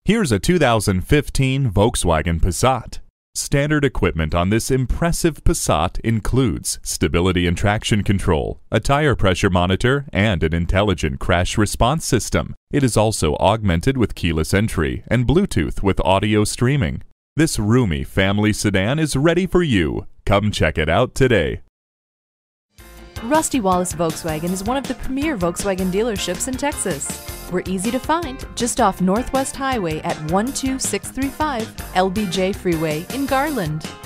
Here's a 2015 Volkswagen Passat. Standard equipment on this impressive Passat includes stability and traction control, a tire pressure monitor, and an intelligent crash response system. It is also augmented with keyless entry and Bluetooth with audio streaming. This roomy family sedan is ready for you. Come check it out today. Rusty Wallace Volkswagen is one of the premier Volkswagen dealerships in Texas. We're easy to find just off Northwest Highway at 12635 LBJ Freeway in Garland.